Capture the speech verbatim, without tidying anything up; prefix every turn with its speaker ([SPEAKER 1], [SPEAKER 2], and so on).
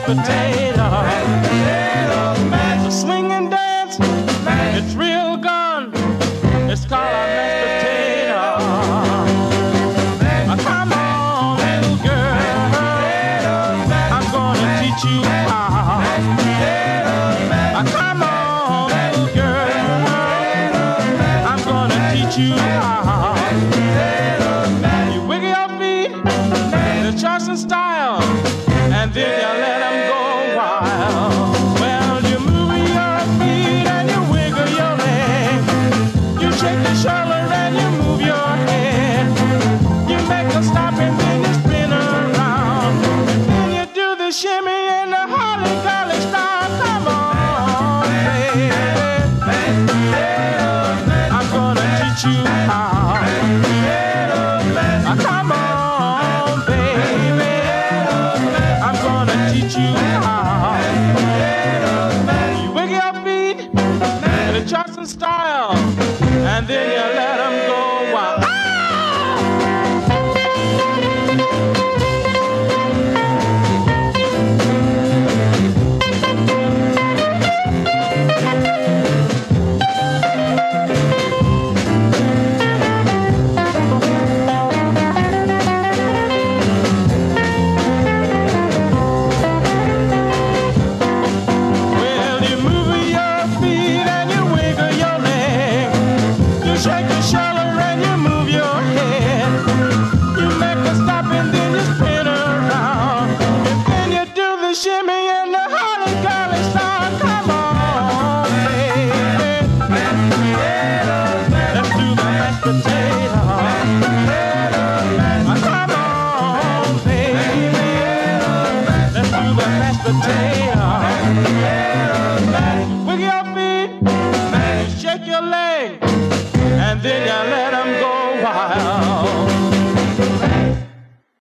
[SPEAKER 1] potato. The swing and dance, it's real gun. It's called a mashed potato. Uh, Come on, little girl, I'm gonna teach you how. Uh, Come on, little girl, I'm gonna teach you how. You wiggle your feet, the Charleston style, and then you let